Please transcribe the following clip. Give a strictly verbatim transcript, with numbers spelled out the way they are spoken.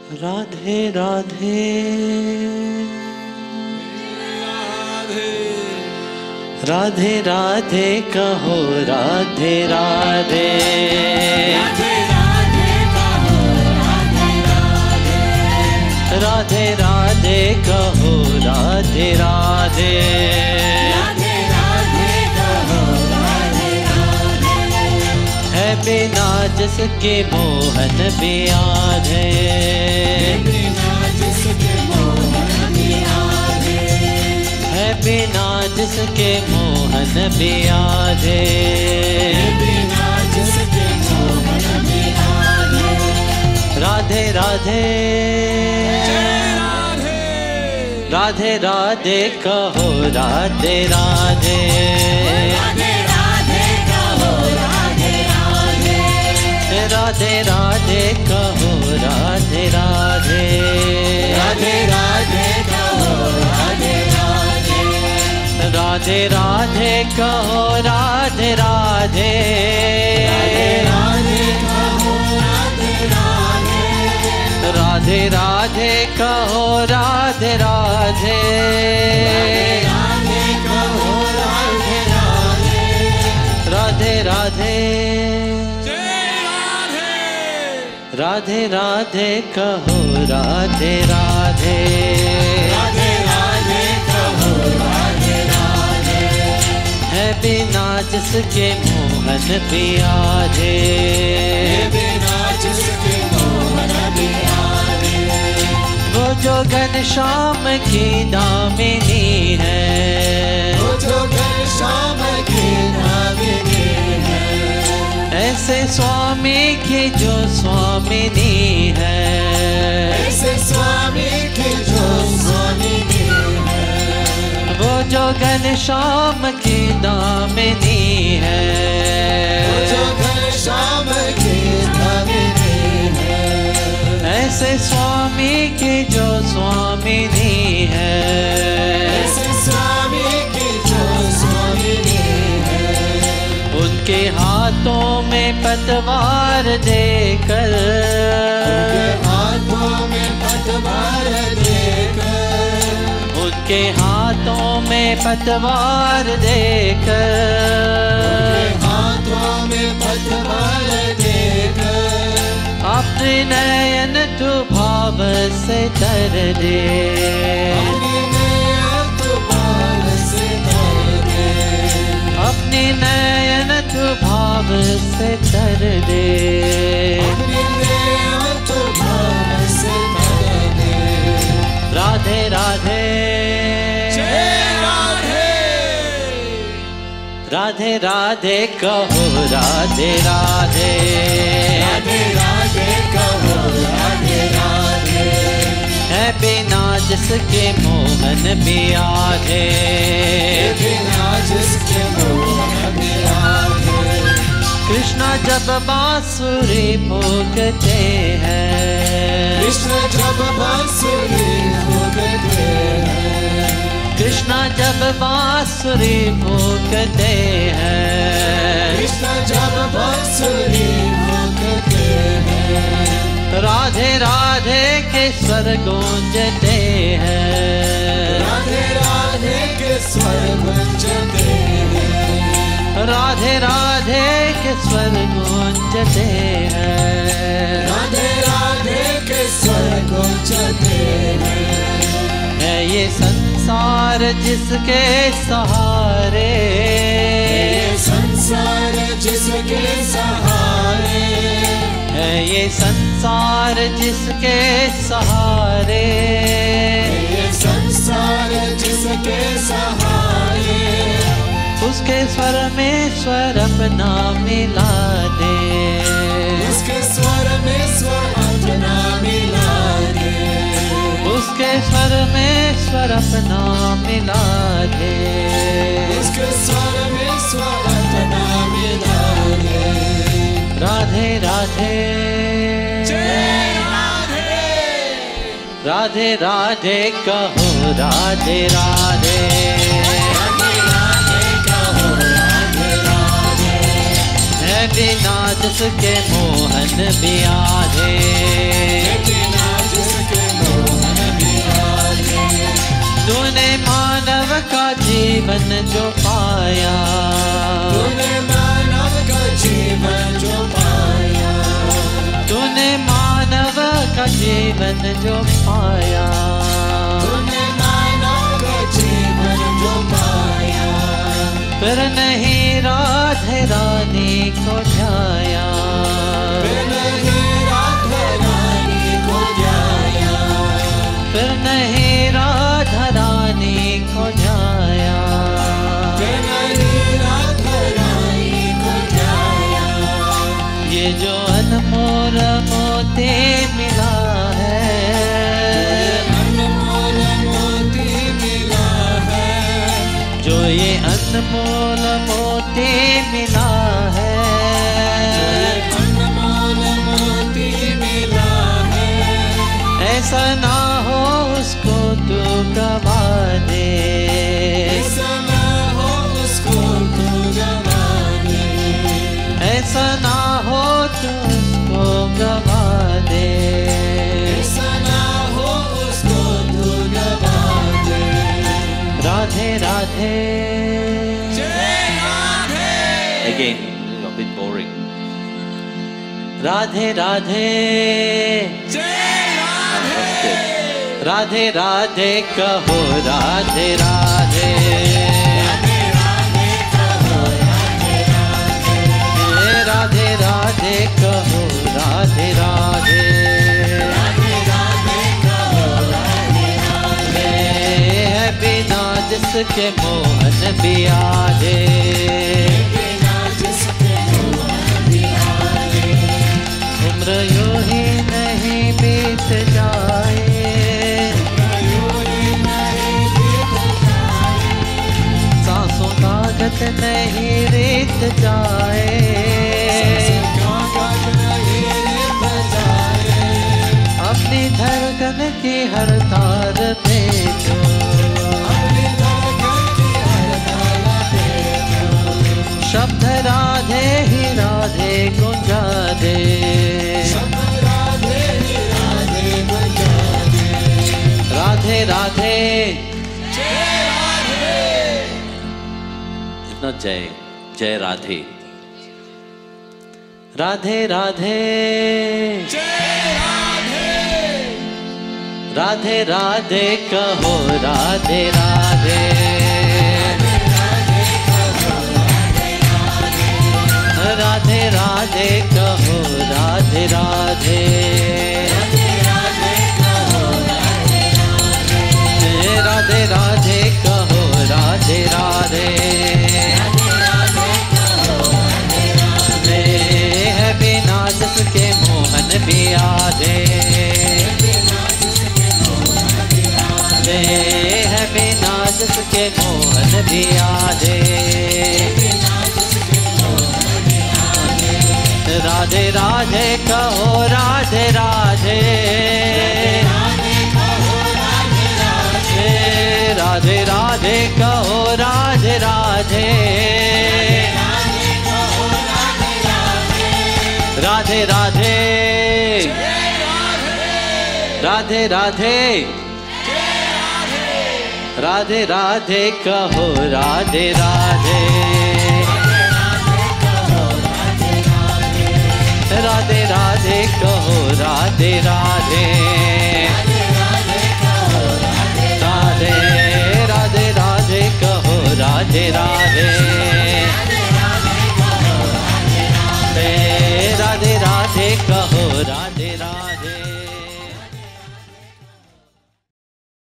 राधे राधे राधे राधे कहो राधे राधे राधे राधे कहो राधे राधे राधे राधे कहो राधे राधे राधे राधे कहो राधे राधे है बिना जिसके मोहन बियाद है बिना जिसके मोहन बियाद है बिना जिसके मोहन बियाद है बिना जिसके मोहन बियाद राधे राधे राधे राधे कहो राधे राधे राधे राधे कहो राधे राधे राधे राधे कहो राधे राधे राधे राधे कहो राधे राधे राधे राधे कहो राधे राधे राधे कहो राधे राधे राधे राधे कहो राधे राधे राधे कहो राधे राधे राधे राधे राधे राधे कहो राधे राधे राधे राधे कहो राधे राधे है बिना जिसके मोहन बियाद है बिना जिसके मोहन बियाद वो जो घनश्याम की दामिनी है वो जो घनश्याम की दामिनी है ऐसे स्वामी की जो स्वामिनी है ऐसे स्वामी की जो स्वामिनी है वो जो घनश्याम की दामिनी है वो जो घनश्याम की दामिनी है ऐसे स्वामी की जो स्वामिनी है ऐसे स्वामी की जो स्वामिनी है उनके हाथों में पतवार देकर उनके हाथों में पतवार देकर उनके हाथों में पतवार देकर उनके हाथों में पतवार देकर अपने नयन तू भाव से तर दे अपने नयन तू भाव से तर दे अपने नयन तू भाव से तर दे अपने नयन तू भाव से तर दे राधे राधे राधे राधे कहो राधे राधे राधे राधे कहो राधे राधे है बिना जिसके मोहन बियाद है बिना जिसके मोहन बियाद कृष्णा जब बांसुरी फूंकते हैं कृष्ण जब बांसुरी फूंकते हैं कृष्णा जब बांसुरी फूंकते हैं कृष्ण जब बांसुरी फूंकते हैं राधे राधे के स्वर गूंजते हैं राधे राधे के स्वर गूंजते हैं राधे राधे के स्वर गूंजते हैं राधे राधे के स्वर गूंजते हैं है ये संसार जिसके सहारे ये संसार जिसके सहारे है ये संसार जिसके सहारे ये संसार जिसके सहारे उसके स्वर में स्वर अपना मिला दे उसके स्वर में स्वर अपना मिला दे उसके स्वर में स्वर अपना मिला दे उसके स्वर में स्वर अपना मिला दे राधे राधे राधे राधे कहो राधे राधे राधे राधे कहो राधे राधे है बिना जिसके मोहन बियाद है बिना जीवन जो पाया, तूने मानव का जीवन जो पाया, तूने मानव का जीवन जो पाया, तूने मानव का जीवन जो पाया, फिर नहीं राधे रानी को ध्याया, फिर नहीं राधा रानी को ध्याया, फिर नहीं राधा रानी को ध्याया, फिर नहीं राधा रानी को ध्याया। ये जो अनमोल मोती मिला है, अनमोल मोती मिला है, जो ये अनमोल मोती मिला है, अनमोल मोती मिला है, ऐसा ना हो उसको तू गवा दे, ऐसा ना हो उसको तू गवा दे, ऐसा ना हो तू उसको गवा दे। ऐसा ना हो उसको तू गवा दे। राधे राधे। जय Radhe. Again, a bit boring. Radhe Radhe. जय राधे। राधे राधे कहो राधे राधे, राधे राधे कहो राधे राधे, राधे राधे कहो राधे राधे, राधे राधे कहो राधे राधे, है बिना जिसके मोहन भी आधे, बिना जिसके मोहन भी आधे, उम्र यूं ही नहीं बीत जाए, सांसों का गत नहीं रीत जाए, अपनी धड़कन की हर तार पे जो, शब्द राधे ही राधे गुंजा दे, राधे राधे। इतना जय जय राधे। राधे राधे। राधे राधे कहो राधे राधे, राधे राधे कहो राधे राधे, राधे राधे कहो राधे राधे, है बिना जिसके मोहन भी आधे, है बिना जिसके मोहन भी आधे, राधे राधे कहो राधे राधे, राधे राधे कहो राधे राधे, राधे राधे। राधे राधे। राधे राधे कहो राधे राधे, राधे राधे कहो राधे राधे, राधे राधे राधे कहो राधे राधे, राधे राधे कहो राधे राधे।